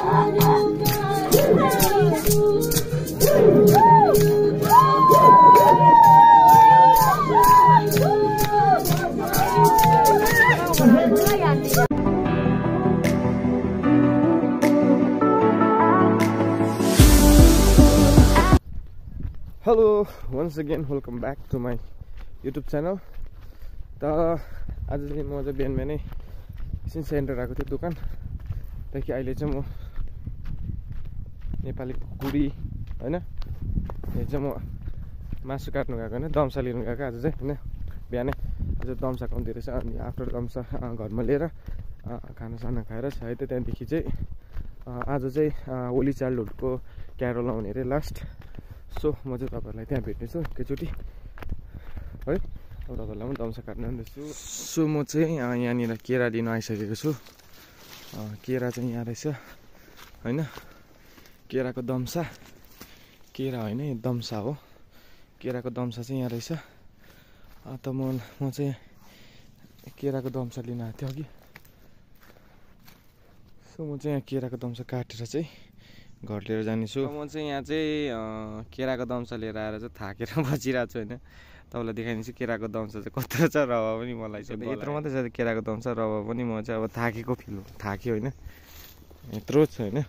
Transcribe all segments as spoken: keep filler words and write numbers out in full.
Hello, once again welcome back to my YouTube channel. त आज चाहिँ म चाहिँ बिहान बिहानै एकछिन सेन्टर आएको थिएँ दोकान। देखि अहिले चाहिँ म नेपाली कुडी हैन, यो चाहिँ म मासु काट्नु गएको हैन, दम्सा लिनु गएको आज चाहिँ हैन। बिहानै आज दम्सा कम्ती रहेछ, अनि आफ्टर दम्सा घरमा लिएर खानासाना खाएर सायद त्यहाँदेखि चाहिँ आज चाहिँ होली चाइल्डहुडको क्यारोल आउने अरे लास्ट। सो म चाहिँ तपाईँहरूलाई त्यहाँ भेट्नेछु एकैचोटि है। अब तपाईँहरूलाई पनि दम्सा काट्न आउँदैछु। सो म चाहिँ यहाँनिर केरा लिन आइसकेको छु। केरा चाहिँ यहाँ रहेछ होइन, केराको दम्सा, केरा होइन यो दम्सा हो, केराको दम्सा चाहिँ यहाँ रहेछ। त म म चाहिँ केराको दम्सा लिन आएको थिएँ अघि। सो म चाहिँ यहाँ केराको दम्सा काटेर चाहिँ घर लिएर जानेछु। म चाहिँ यहाँ चाहिँ केराको दम्सा लिएर आएर चाहिँ थाकेर बसिरहेको छु होइन। तपाईँलाई देखाइदिन्छु केराको दम्सा चाहिँ कत्रो छ, रवा पनि मलाई चाहिँ यत्रो मात्रै छ केराको दम्सा, रवा पनि म चाहिँ अब थाकेको फिल थाक्यो होइन, यत्रो छ होइन।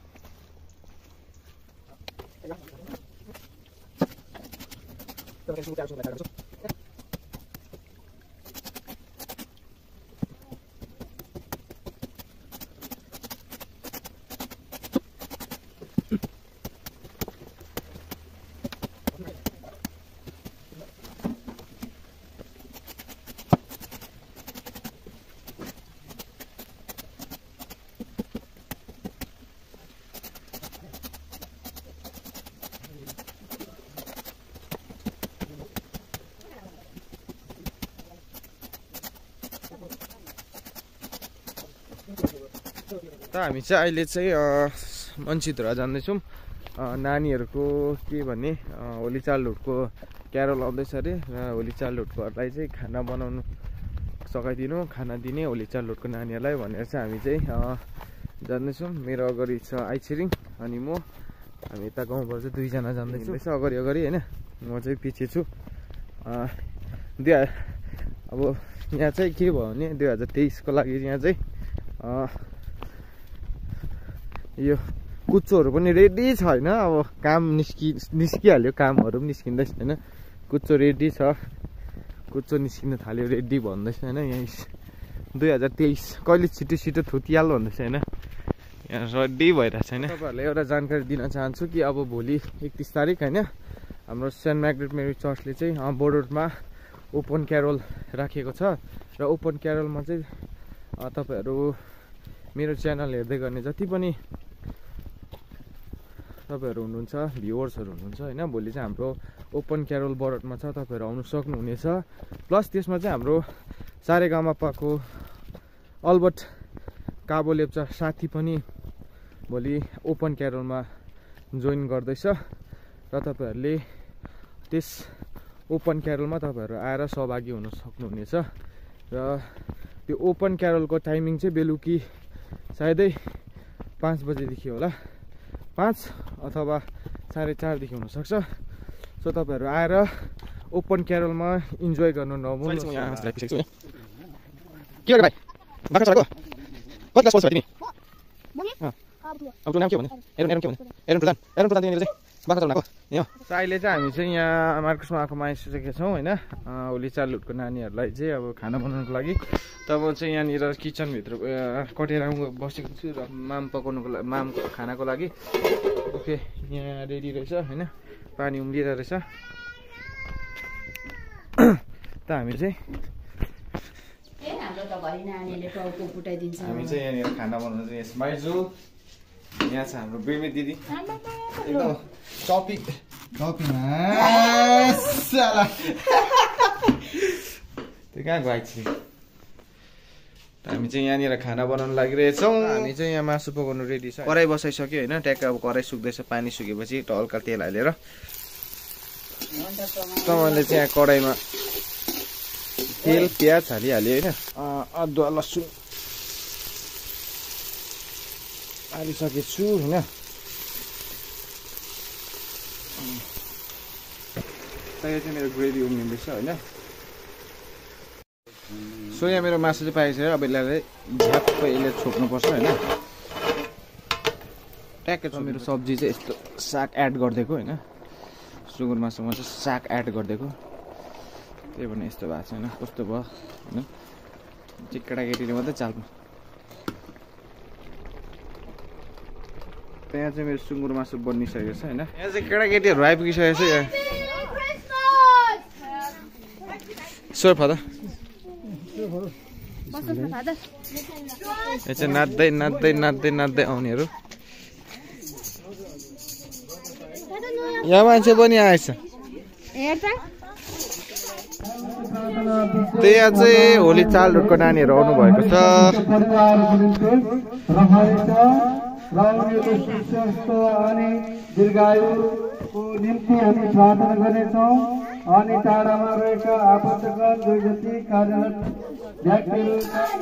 त हामी चाहिँ अहिले चाहिँ मन्चिधुरा जाँदैछौँ। नानीहरूको के भने होली चाइल्डहुडको क्यारोल आउँदैछ अरे, र होली चाइल्डहुडकोहरूलाई चाहिँ खाना बनाउनु सघाइदिनु, खाना दिने होली चाइल्डहुडको नानीहरूलाई भनेर चाहिँ हामी चाहिँ जाँदैछौँ। मेरो अगाडि छ आइछिरिङ अनि म, हामी यता गाउँबाट चाहिँ दुईजना जाँदैछौँ अगाडि अगाडि होइन, म चाहिँ पछि छु। दुई अब यहाँ चाहिँ के भयो भने दुई हजार तेइसको लागि यहाँ चाहिँ यो कुच्चोहरू पनि रेडी छ होइन। अब काम निस्कि निस्किहाल्यो, कामहरू पनि निस्किँदैछ होइन। कुच्चो रेडी छ, कुच्चो निस्किन थाल्यो, रेडी भन्दैछ होइन। यहाँ दुई हजार तेइस कहिले छिटो छिटो थुतिहाल्नु भन्दैछ होइन, यहाँ रेडी भइरहेछ होइन। तपाईँहरूलाई एउटा जानकारी दिन चाहन्छु कि अब भोलि एकतिस तारिक होइन, हाम्रो सेन्ट म्याग्रेट मेरी चर्चले चाहिँ बोर्डरमा ओपन क्यारोल राखेको छ। र ओपन क्यारोलमा चाहिँ तपाईँहरू मेरो च्यानल हेर्दै गर्ने जति पनि तपाईँहरू हुनुहुन्छ, भ्युवर्सहरू हुनुहुन्छ होइन, भोलि चाहिँ हाम्रो ओपन क्यारोल बरडमा छ, तपाईँहरू आउनु सक्नुहुनेछ। प्लस त्यसमा चाहिँ हाम्रो सारेगामापाको अल्बर्ट काबो लेप्चा साथी पनि भोलि ओपन क्यारोलमा जोइन गर्दैछ। र तपाईँहरूले त्यस ओपन क्यारोलमा तपाईँहरू आएर सहभागी हुन सक्नुहुनेछ। र त्यो ओपन क्यारोलको टाइमिङ चाहिँ बेलुकी सायदै पाँच बजेदेखि होला, पाँच अथवा साढे चारदेखि हुनसक्छ। सो तपाईँहरू आएर ओपन क्यारोलमा इन्जोय गर्नु नभुल्नु। के हो भाइ बाख्रा चढाएको कति क्लास पढ्छौ तिमी? अब नाम के भन्ने? एरन एरन के भन्ने? एरन प्रधान, एरन प्रधान तिमीले चाहिँ बाख्रा चढाएको यो। अहिले चाहिँ हामी चाहिँ यहाँ मार्केटमा आएकोमा आइसकेका छौँ होइन। होली चाइल्डहुडको नानीहरूलाई चाहिँ अब खाना बनाउनुको लागि। त म चाहिँ यहाँनिर किचनभित्र कटेर बसेको छु र माम पकाउनुको लागि, माम खानाको लागि। ओके, यहाँ रेडी रहेछ होइन, पानी उम्लिरहेको रहेछ। त हामी चाहिँ हामी चाहिँ यहाँनिर खाना बनाउनु चाहिँ स्माइजु, यहाँ छ हाम्रो बेमी दिदी एकदम टपी टपीमा साला त्यो कहाँ गएको छ। हामी चाहिँ यहाँनिर खाना बनाउनु लागिरहेछौँ। हामी चाहिँ यहाँ मासु पकाउनु रेडी छ, कराई बसाइसक्यो होइन। ट्याक्क अब कराई सुक्दैछ, पानी सुकेपछि हल्का तेल हालेर तपाईँले चाहिँ यहाँ कराईमा तेल प्याज हालिहाल्यो होइन, अदुवा लसुन हालिसकेको छु होइन। यो चाहिँ मेरो ग्रेभी उम्लिँदैछ होइन। सो यहाँ मेरो मासु चाहिँ पाइसक्यो। अब यसलाई झ्याप्पै यसले छोप्नुपर्छ होइन। ट्याक्कै छ मेरो सब्जी चाहिँ यस्तो साग एड गरिदिएको होइन। सुँगुर मासुमा चाहिँ साग एड गरिदिएको, त्यही भएर यस्तो भएको छ होइन। कस्तो भयो होइन, चाहिँ केटाकेटीले मात्रै चाल्नु। त्यहाँ चाहिँ मेरो सुँगुर मासु बनिसकेको छ होइन। यहाँ चाहिँ केटाकेटीहरू आइपुगिसकेको छ। यहाँ सोर फादा यहाँ चाहिँ नाच्दै नाच्दै नाच्दै नाच्दै आउनेहरू। यहाँ मान्छे पनि आएछ। त्यहाँ चाहिँ होली चाल रोडको नानीहरू आउनु भएको छ। दीर्घायुको निम्ति हामी प्रार्थना गर्नेछौँ अनि टाढामा रहेका आफन्तगण जो जति कार्यरत व्यक्तिहरू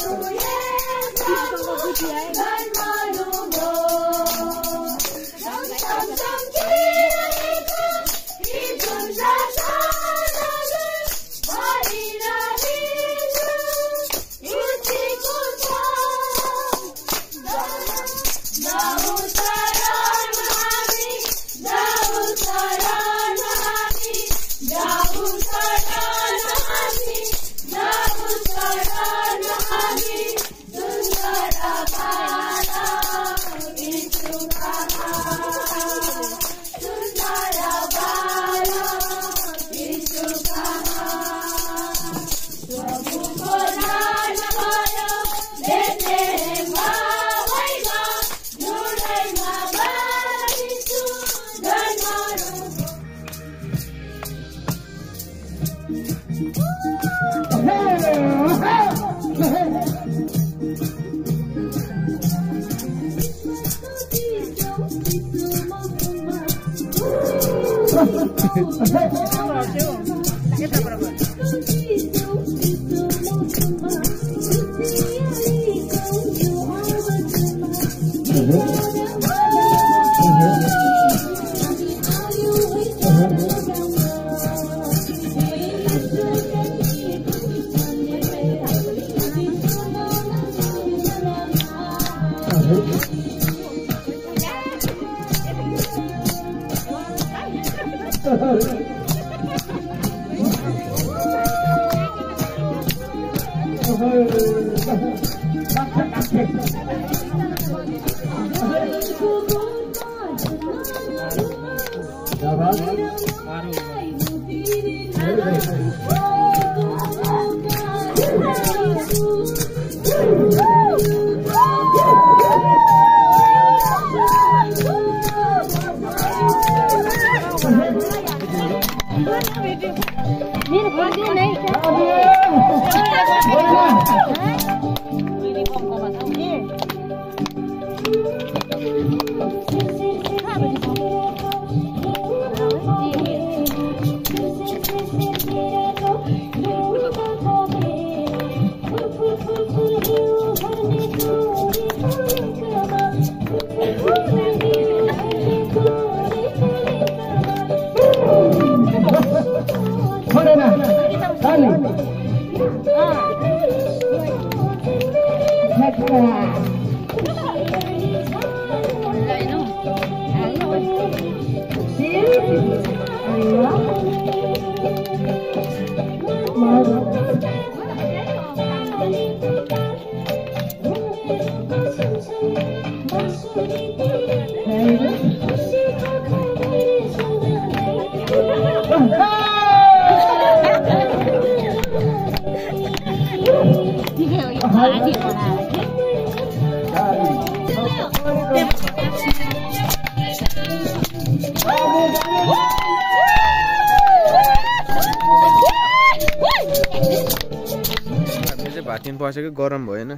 बसेको गरम भएन।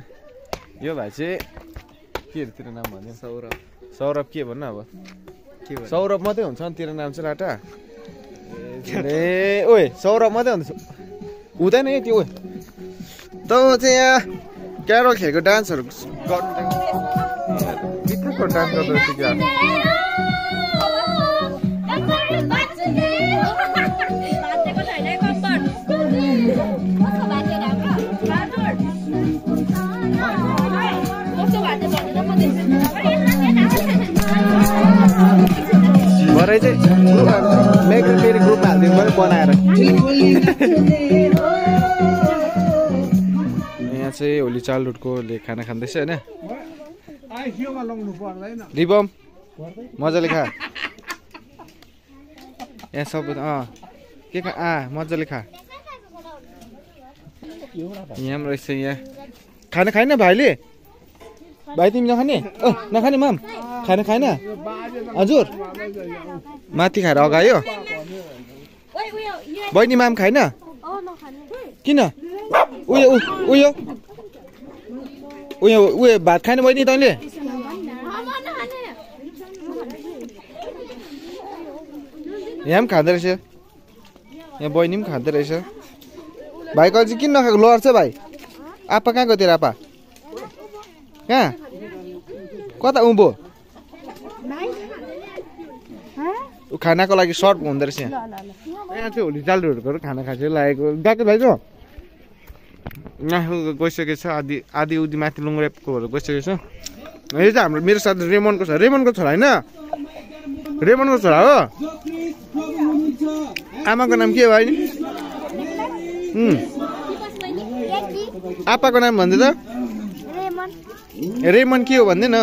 यो भाइ चाहिँ के अरे तेरो नाम भन्यो? सौरभ। सौरभ के भन्नु अब? के भन्नु? सौरभ मात्रै हुन्छ नि तेरो नाम चाहिँ लाटा? ए ओए सौरभ मात्रै हुन्छ हुँदैन है त्यो। त चाहिँ यहाँ क्यारोल खेलको डान्सहरू गर्नु कस्तो डान्स गर्दो रहेछ क्या भरे चाहिँ मेकर फेरि ग्रुपमा हालिदिनु पऱ्यो बनाएर यहाँ चाहिँ होली चाइल्डहुडकोले खाना खाँदैछ होइन रिबम मजाले खा यहाँ सबै अँ के खा आ मजाले खा यहाँ पनि रहेछ यहाँ खाना खाएन भाइले भाइ तिमी नखाने ओ नखाने माम खाना खाएन हजुर माथि खाएर अगायो बहिनी माम खाएन किन उयो उयो उयो उयो भात खाने बहिनी तैँले यहाँ पनि खाँदो रहेछ यहाँ बहिनी पनि खाँदो रहेछ भाइको अझै किन नखाएको लड्छ भाइ आपा कहाँ गयो तेरो आपा कहाँ कता उँभो खानाको लागि सर्ट हुँदो रहेछ यहाँ यहाँ चाहिँ होली चाइल्डहुडको खाना खाएको लागेको गएको भाइ त यहाँ गइसकेको छ आधी आधी उधी माथि लुङ्ग्रेपकोहरू गइसकेको छ यो चाहिँ हाम्रो मेरो साथी रेमनको छ रेमनको छोरा होइन रेमनको छोरा हो आमाको नाम के हो भाइ आप्पाको नाम भन्दै त रेमन के हो भन्दै न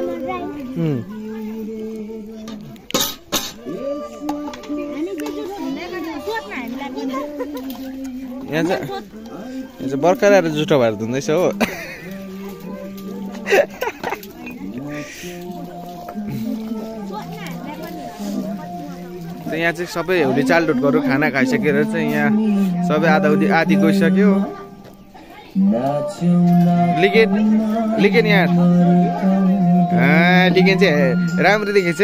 यहाँ चाहिँ यहाँ चाहिँ बर्खर आएर जुठो भएर धुँदैछ हो यहाँ चाहिँ सबै होली चाइल्डहुडकोहरू खाना खाइसकेर चाहिँ यहाँ सबै आधा उधी आधी गइसक्यो लिगेन लिगेन यार लिगेन चाहिँ राम्रो देखेछ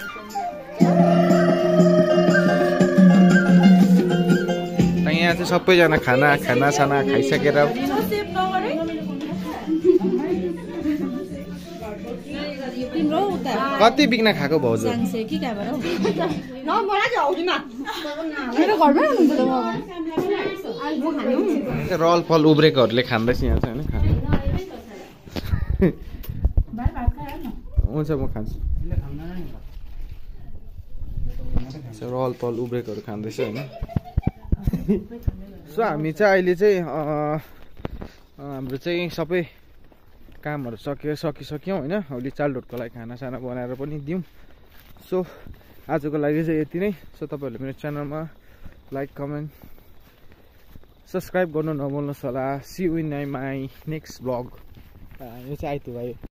यहाँ चाहिँ सबैजना खाना खाना साना खाइसकेर कति बिग्न खाएको भाउजू रल फल उब्रेकोहरूले खाँदैछ यहाँ चाहिँ होइन हुन्छ म खान्छु रल फल उब्रेकोहरू खाँदैछ होइन सो हामी चाहिँ अहिले चाहिँ हाम्रो चाहिँ सबै कामहरू सके सकिसक्यौँ होइन होली चाइल्डहुडको लागि खानासाना बनाएर पनि दिउँ सो आजको लागि चाहिँ यति नै सो तपाईँहरूले मेरो च्यानलमा लाइक कमेन्ट सब्सक्राइब गर्नु नभुल्नुहोस् होला see you in my next vlog यो चाहिँ आइतबार